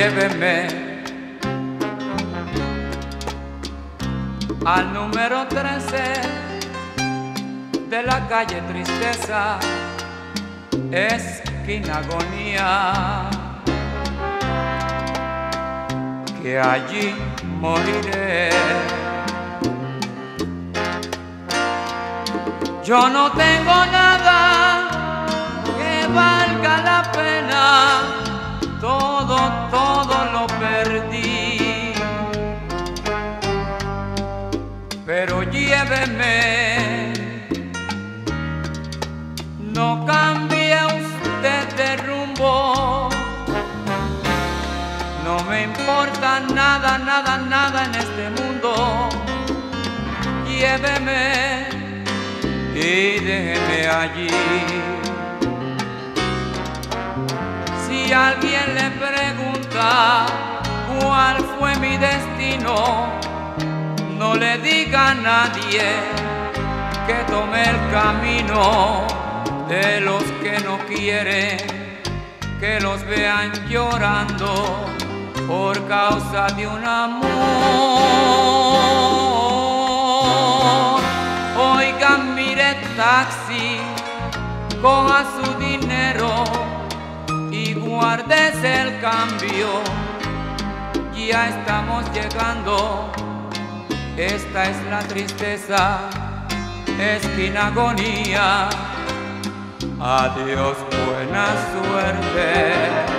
lléveme al número 13 de la calle Tristeza, esquina Agonía, que allí moriré. Yo no tengo nada que valga la pena, todo lo perdí. Pero lléveme, no cambie usted de rumbo. No me importa nada, nada, nada en este mundo. Lléveme y déjeme allí. Si alguien le pregunta cuál fue mi destino, no le diga a nadie que tome el camino de los que no quieren que los vean llorando por causa de un amor. Oigan, mire taxi, coja su dinero y guárdese el cambio. Ya estamos llegando, esta es la Tristeza, esquina Agonía. Adiós, buena suerte.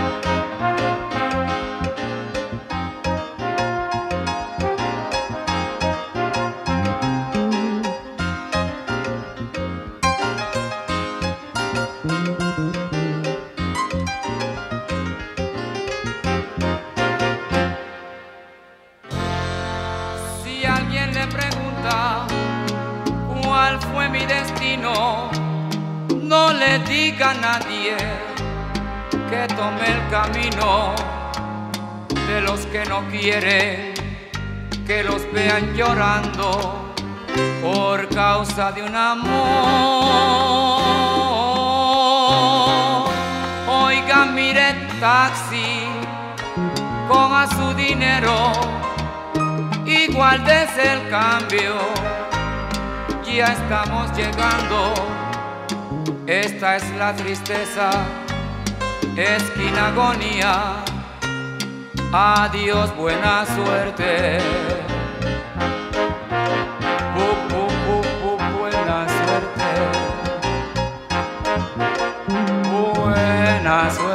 Si alguien le pregunta cuál fue mi destino, no le diga a nadie que tome el camino de los que no quieren que los vean llorando por causa de un amor. Oiga, mire taxi, coja su dinero y guárdese el cambio. Ya estamos llegando, esta es la Tristeza, esquina Agonía. Adiós, buena suerte. Buena suerte. Buena suerte.